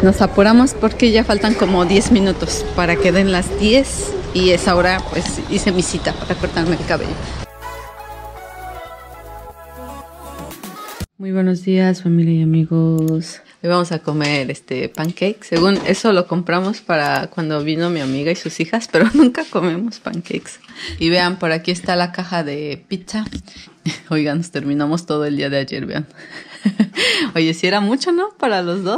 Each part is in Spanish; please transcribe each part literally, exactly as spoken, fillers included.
Nos apuramos porque ya faltan como diez minutos para que den las diez y a esa hora pues hice mi cita para cortarme el cabello. Muy buenos días, familia y amigos. Hoy vamos a comer este pancake. Según eso lo compramos para cuando vino mi amiga y sus hijas, pero nunca comemos pancakes. Y vean, por aquí está la caja de pizza. Oigan, nos terminamos todo el día de ayer, vean. Oye, si era mucho, ¿no? Para los dos.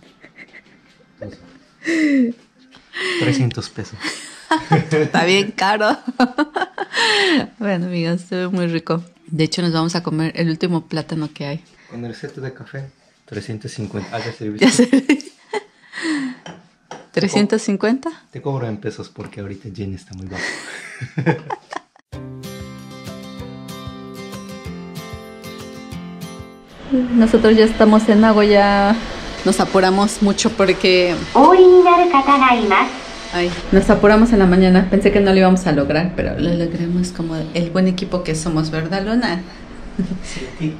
trescientos pesos. Está bien caro. Bueno, amigas, se ve muy rico. De hecho, nos vamos a comer el último plátano que hay. Con el set de café, trescientos cincuenta. Ah, ya se ¿Ya se ¿trescientos cincuenta? Te cobro en pesos porque ahorita Jenny está muy bajo. Nosotros ya estamos en Nagoya. Nos apuramos mucho porque... Ay, nos apuramos en la mañana. Pensé que no lo íbamos a lograr, pero lo logramos como el buen equipo que somos, ¿verdad, Luna? Sí.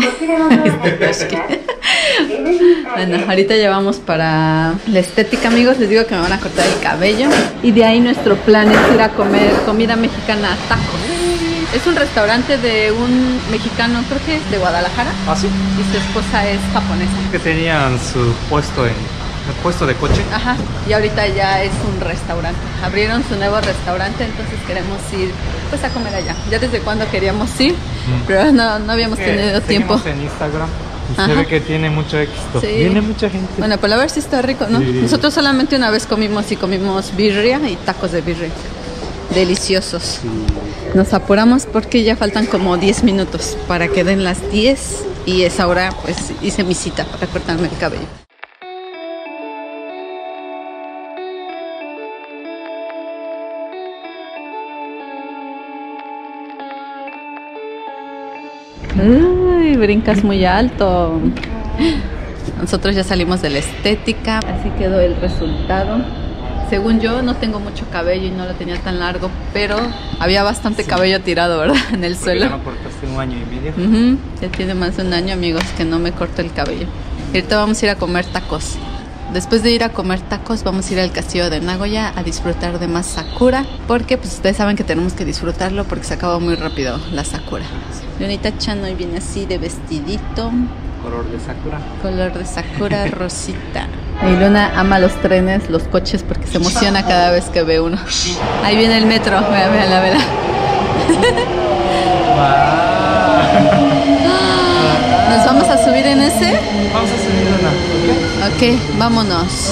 Bueno, ahorita llevamos para la estética, amigos. Les digo que me van a cortar el cabello. Y de ahí nuestro plan es ir a comer comida mexicana, tacos. Es un restaurante de un mexicano, creo que es de Guadalajara. ¿Ah, sí? Y su esposa es japonesa. Que tenían su puesto en el puesto de coche. Ajá, y ahorita ya es un restaurante. Abrieron su nuevo restaurante, entonces queremos ir pues a comer allá. Ya desde cuando queríamos ir, mm. pero no, no habíamos tenido tiempo. En Instagram. Se ve que tiene mucho éxito. Sí. Viene mucha gente. Bueno, pues a ver si está rico, ¿no? Sí. Nosotros solamente una vez comimos y comimos birria y tacos de birria. Deliciosos. Sí. Nos apuramos porque ya faltan como diez minutos para que den las diez y a esa hora pues hice mi cita para cortarme el cabello. Uy, brincas muy alto. Nosotros ya salimos de la estética. Así quedó el resultado. Según yo, no tengo mucho cabello y no lo tenía tan largo, pero había bastante sí. cabello tirado, ¿verdad? En el suelo. ¿Ya no cortaste un año y medio? Uh-huh. Ya tiene más de un año, amigos, que no me corto el cabello. Y ahorita vamos a ir a comer tacos. Después de ir a comer tacos, vamos a ir al castillo de Nagoya a disfrutar de más sakura, porque pues ustedes saben que tenemos que disfrutarlo porque se acaba muy rápido la sakura. Lunita-chan hoy viene así de vestidito. Color de sakura. Color de sakura, rosita. Y Luna ama los trenes, los coches, porque se emociona cada vez que ve uno. Ahí viene el metro, vean, vean la vela. ¿Nos vamos a subir en ese? Vamos a subir, Luna. Ok, ok, vámonos.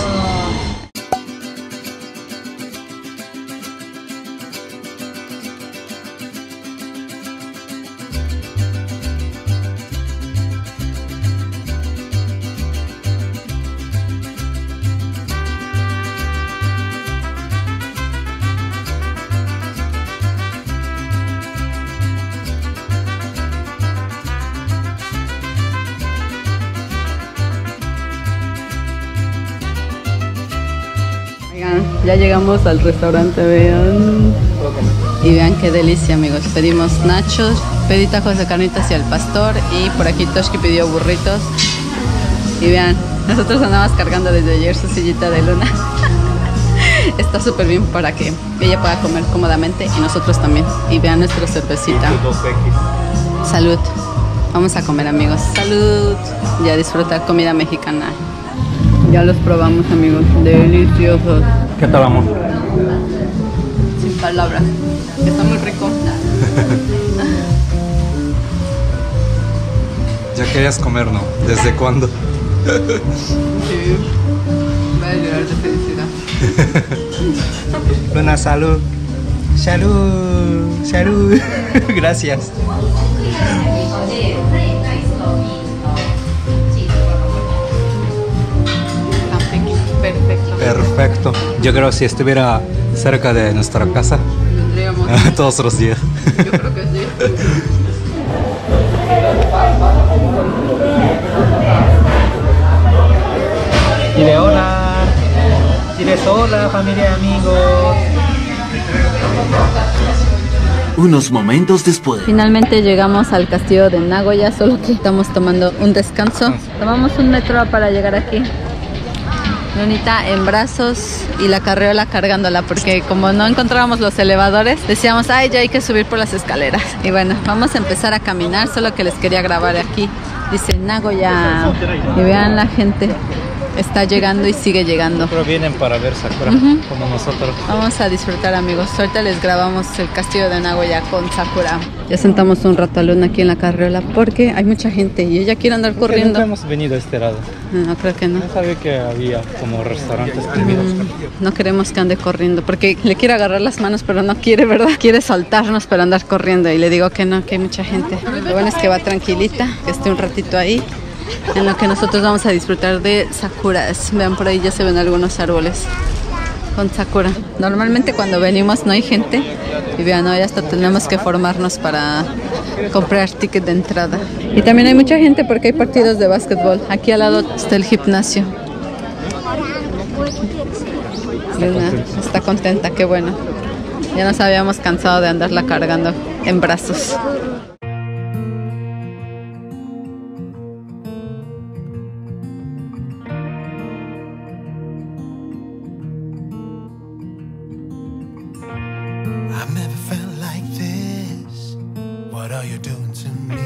Ya llegamos al restaurante, vean. Y vean qué delicia, amigos. Pedimos nachos, pedí tacos de carnitas y al pastor. Y por aquí Toshki pidió burritos. Y vean, nosotros andamos cargando desde ayer su sillita de Luna. Está súper bien para que ella pueda comer cómodamente y nosotros también. Y vean nuestra cervecita. Salud. Vamos a comer, amigos. Salud. Y a disfrutar comida mexicana. Ya los probamos, amigos. Deliciosos. ¿Qué tal, amor? Sin palabras. Está muy rico. Ya querías comer, ¿no? ¿Desde cuándo? Sí. Voy a llorar de felicidad. Luna, salud. Salud. Salud. Gracias. Perfecto. Perfecto. Yo creo que si estuviera cerca de nuestra casa, todos los días. Yo creo que sí. Dile hola. Dile hola, familia y amigos. Unos momentos después. Finalmente llegamos al castillo de Nagoya, solo que estamos tomando un descanso. Tomamos un metro para llegar aquí. Lunita en brazos y la carriola cargándola, porque como no encontrábamos los elevadores, decíamos, ay, ya hay que subir por las escaleras. Y bueno, vamos a empezar a caminar, solo que les quería grabar aquí. Dice Nagoya. Y vean la gente. Está llegando y sigue llegando. Pero vienen para ver Sakura, uh-huh. como nosotros. Vamos a disfrutar, amigos. Ahorita les grabamos el castillo de Nagoya con Sakura. Ya sentamos un rato a Luna aquí en la carriola porque hay mucha gente y ella quiere andar corriendo. Nunca hemos venido a este lado. No, creo que no. No sabía que había como restaurantes prohibidos. Mm, no queremos que ande corriendo porque le quiere agarrar las manos, pero no quiere, ¿verdad? Quiere soltarnos para andar corriendo y le digo que no, que hay mucha gente. Lo bueno es que va tranquilita, que esté un ratito ahí, en lo que nosotros vamos a disfrutar de sakuras. Vean, por ahí ya se ven algunos árboles con sakura. Normalmente cuando venimos no hay gente y vean, hoy hasta tenemos que formarnos para comprar ticket de entrada. Y también hay mucha gente porque hay partidos de básquetbol. Aquí al lado está el gimnasio. Luna está contenta, qué bueno. Ya nos habíamos cansado de andarla cargando en brazos. I've never felt like this. What are you doing to me?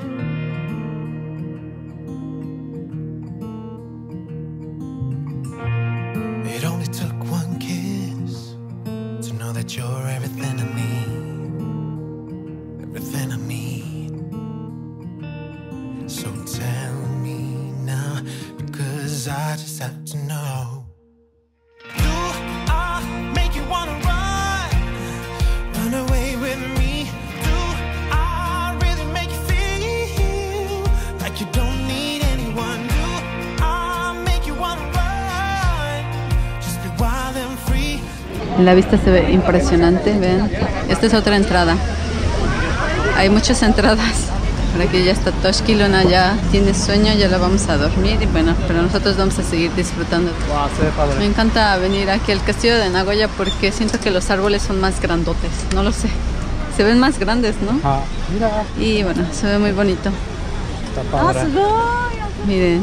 It only took one kiss to know that you're everything I need, everything I need. So tell me now, because I just have to know. Do I make you wanna run? Run away with me? Do I really make you feel like you don't need anyone? Do I make you wanna run? Just be wild and free. La vista se ve impresionante, vean. Esta es otra entrada. Hay muchas entradas. Por aquí ya está Toshki. Luna ya tiene sueño, ya la vamos a dormir. Y bueno, pero nosotros vamos a seguir disfrutando. Wow, se ve padre. Me encanta venir aquí al castillo de Nagoya porque siento que los árboles son más grandotes. No lo sé. Se ven más grandes, ¿no? Ah, mira. Y bueno, se ve muy bonito. Está padre. Miren.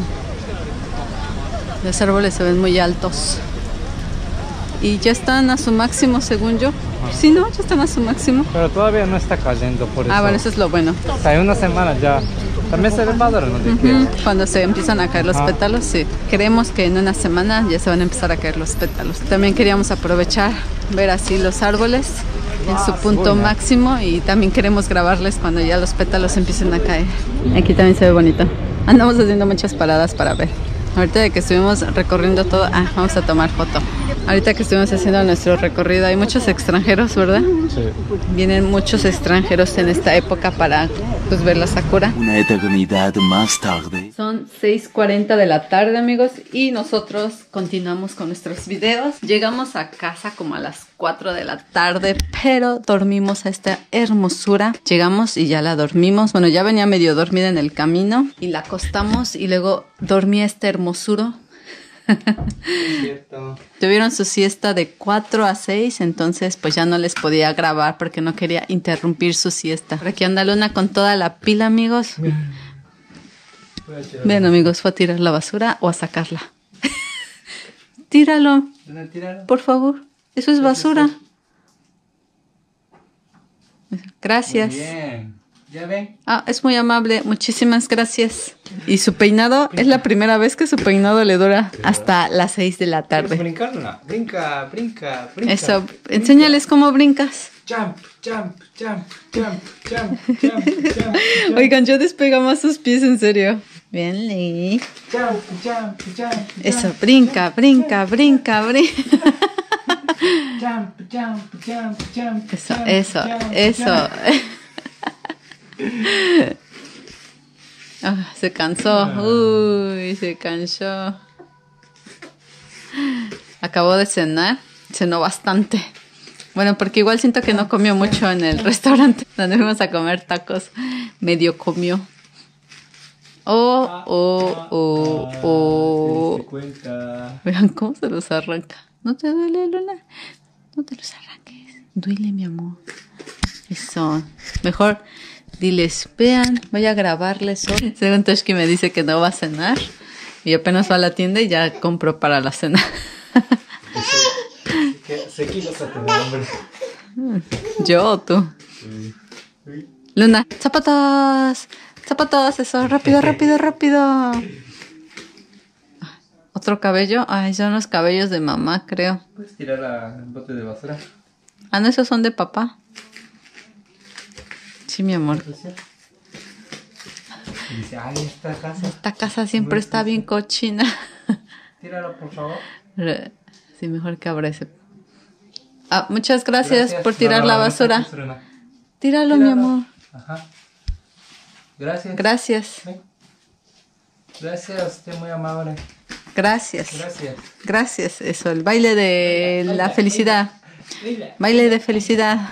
Los árboles se ven muy altos. Y ya están a su máximo, según yo. Sí, ¿no? Ya están a su máximo. Pero todavía no está cayendo, por eso. Ah, bueno, eso es lo bueno. O sea, hay una semana ya. También se ve padre, ¿no? De que- Ujú. Cuando se empiezan a caer los Ajá. pétalos, sí. Creemos que en una semana ya se van a empezar a caer los pétalos. También queríamos aprovechar, ver así los árboles en su punto buena. máximo y también queremos grabarles cuando ya los pétalos empiecen a caer. Aquí también se ve bonito. Andamos haciendo muchas paradas para ver. Ahorita de que estuvimos recorriendo todo, ah, vamos a tomar foto. Ahorita que estuvimos haciendo nuestro recorrido, hay muchos extranjeros, ¿verdad? Sí. Vienen muchos extranjeros en esta época para pues ver la sakura. Una eternidad más tarde. Son seis cuarenta de la tarde, amigos, y nosotros continuamos con nuestros videos. Llegamos a casa como a las cuatro de la tarde, pero dormimos a esta hermosura. Llegamos y ya la dormimos. Bueno, ya venía medio dormida en el camino y la acostamos y luego dormí a este hermosuro. Cierto. Tuvieron su siesta de cuatro a seis, entonces pues ya no les podía grabar porque no quería interrumpir su siesta. Por aquí anda Luna con toda la pila, amigos. Ven, amigos, ¿fue a tirar la basura o a sacarla? Tíralo, por favor. Eso es basura. Gracias. Bien. ¿Ya ven? Ah, es muy amable. Muchísimas gracias. Y su peinado, es la primera vez que su peinado le dura hasta las seis de la ¿Quieres tarde. brincar, Luna? Brinca, brinca, brinca. Eso, brinca. enséñales cómo brincas. Jump, jump, jump, jump, jump, jump, jump, jump. Oigan, yo despego más sus pies, en serio. Bien, Lee. Jump, jump, jump, Eso, jump, brinca, brinca, brinca, brinca. jump, jump, jump, jump, Eso, jump, eso, jump, eso. jump. Ah, se cansó. Uy, se cansó. Acabó de cenar. Cenó bastante. Bueno, porque igual siento que no comió mucho en el restaurante donde fuimos a comer tacos. Medio comió. Oh, oh, oh, oh. Vean cómo se los arranca. ¿No te duele, Luna? No te los arranques. Duele, mi amor. Eso. Mejor diles, vean, voy a grabarles hoy. Según Toshki me dice que no va a cenar. Y apenas va a la tienda y ya compro para la cena. ¿Qué kilos a tener hambre? ¿Yo o tú? Luna, zapatos. Zapatos, eso. Rápido, rápido, rápido. ¿Otro cabello? Ay, son los cabellos de mamá, creo. ¿Puedes tirar la- el bote de basura? Ah, no, esos son de papá. Sí, mi amor. Y dice, ay, esta casa. Esta casa siempre está bien cochina. Tíralo, por favor. Sí, mejor que abra ese. Ah, muchas gracias, Gracias. por tirar No, la no, no basura. saques, Rena. Tíralo, mi Tíralo. amor. Ajá. Gracias. Gracias. Ven. Gracias, usted muy amable. Gracias. Gracias. Gracias. Eso, el baile de la felicidad. Baile de felicidad.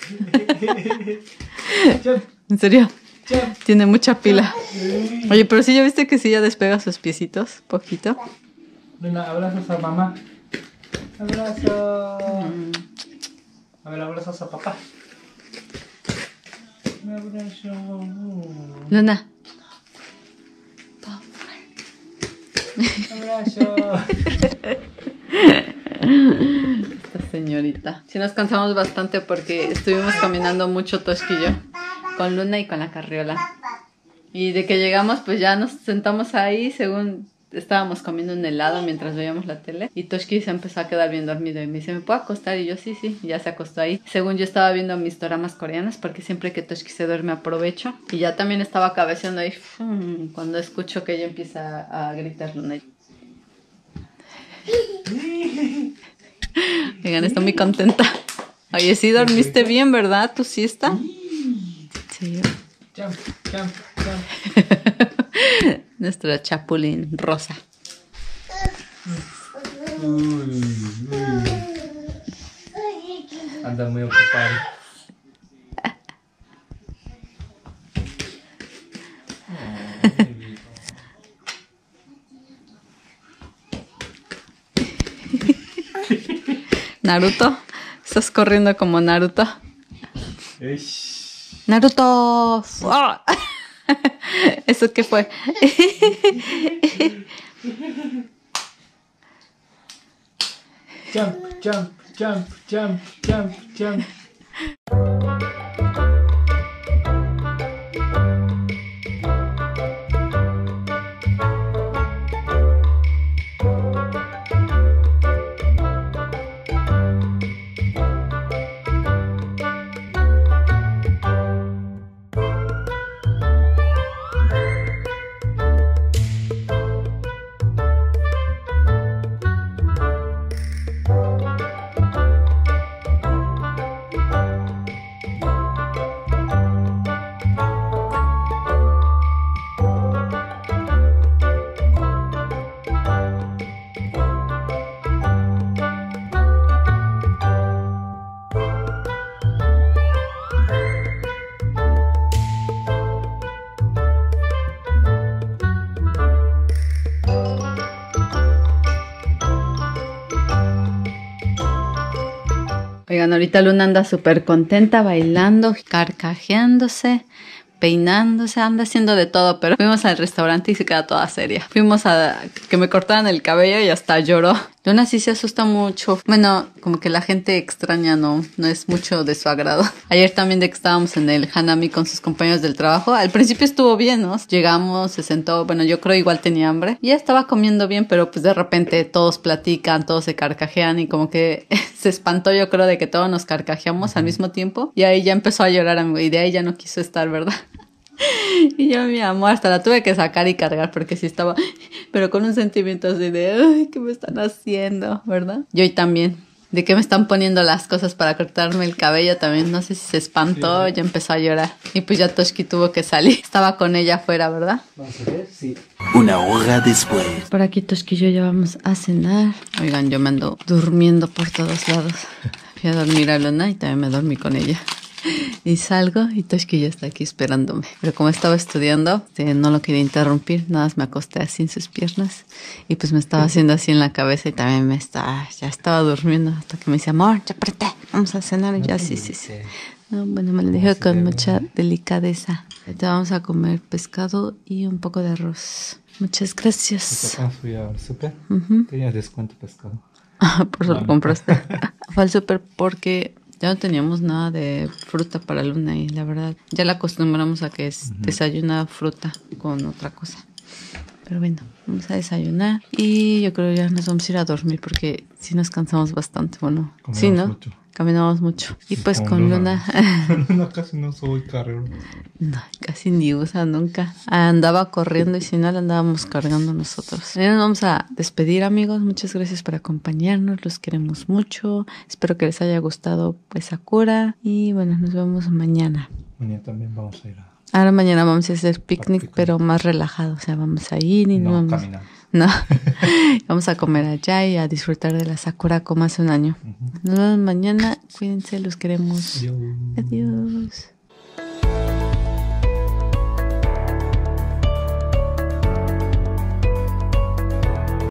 ¿En serio? Tiene mucha pila. Oye, pero sí, ¿ya viste que sí ya despega sus piecitos? Poquito. Luna, abrazos a mamá. Abrazo. A ver, abrazos a papá. Un abrazo. Luna. Abrazo. Esta señorita. Sí nos cansamos bastante porque estuvimos caminando mucho Toshki y yo. Con Luna y con la carriola. Y de que llegamos, pues ya nos sentamos ahí, según estábamos comiendo un helado mientras veíamos la tele. Y Toshki se empezó a quedar bien dormido y me dice, ¿me puedo acostar? Y yo, sí, sí, y ya se acostó ahí. Según yo estaba viendo mis doramas coreanos, porque siempre que Toshki se duerme aprovecho. Y ya también estaba cabeceando ahí, ¡fum! Cuando escucho que ella empieza a gritar Luna. Oigan, estoy muy contenta. Oye, sí dormiste bien, ¿verdad? ¿Tu siesta? Sí. Jump, jump, jump. Nuestra chapulín rosa. Uy, uy. Anda muy ocupado. Naruto, estás corriendo como Naruto. Ish. Naruto. ¡Oh! ¿Eso qué fue? Jump, jump, jump, jump, jump, jump. Oigan, ahorita Luna anda súper contenta, bailando, carcajeándose, peinándose, anda haciendo de todo, pero fuimos al restaurante y se queda toda seria. Fuimos a que me cortaran el cabello y hasta lloró. Luna sí se asusta mucho. Bueno, como que la gente extraña no, no es mucho de su agrado. Ayer también de que estábamos en el Hanami con sus compañeros del trabajo, al principio estuvo bien, ¿no? Llegamos, se sentó, bueno, yo creo igual tenía hambre. Y ya estaba comiendo bien, pero pues de repente todos platican, todos se carcajean y como que se espantó, yo creo, de que todos nos carcajeamos al mismo tiempo. Y ahí ya empezó a llorar, amigo, y de ahí ya no quiso estar, ¿verdad? Y yo, mi amor, hasta la tuve que sacar y cargar porque sí estaba, pero con un sentimiento así de, ay, ¿qué me están haciendo? ¿Verdad? Yo y también, de que me están poniendo las cosas para cortarme el cabello también, no sé si se espantó, sí, ya empezó a llorar. Y pues ya Toshki tuvo que salir, estaba con ella afuera, ¿verdad? Vamos a ver, sí. Una hora después. Por aquí Toshki y yo ya vamos a cenar. Oigan, yo me ando durmiendo por todos lados. Fui a dormir a Luna y también me dormí con ella. Y salgo y Toshki ya está aquí esperándome. Pero como estaba estudiando, no lo quería interrumpir. Nada más me acosté así en sus piernas. Y pues me estaba haciendo así en la cabeza y también me estaba, ya estaba durmiendo. Hasta que me dice, amor, ya apreté, vamos a cenar. Y ya, sí, sí, sí. No, bueno, me lo dijo con mucha delicadeza. Ahorita vamos a comer pescado y un poco de arroz. Muchas gracias. Acá fui al súper. Ujú. Tenía descuento pescado. Por eso lo Vale. compraste. Fue al súper porque ya no teníamos nada de fruta para Luna y la verdad ya la acostumbramos a que es desayuna fruta con otra cosa. Pero bueno, vamos a desayunar y yo creo ya nos vamos a ir a dormir porque sí nos cansamos bastante. Bueno, Caminamos sí, ¿no? mucho. Caminamos mucho. Y pues Con con Luna, Luna casi no soy carrero. no, casi ni usa nunca. Andaba corriendo y si no la andábamos cargando nosotros. Ya nos vamos a despedir, amigos. Muchas gracias por acompañarnos. Los queremos mucho. Espero que les haya gustado pues Sakura. Y bueno, nos vemos mañana. Mañana también vamos a ir a... Ahora mañana vamos a hacer picnic, picnic. pero más relajado. O sea, vamos a ir y no, No, vamos... caminando. No, vamos a comer allá y a disfrutar de la Sakura como hace un año. Nos vemos mañana. Cuídense, los queremos. Adiós. Adiós.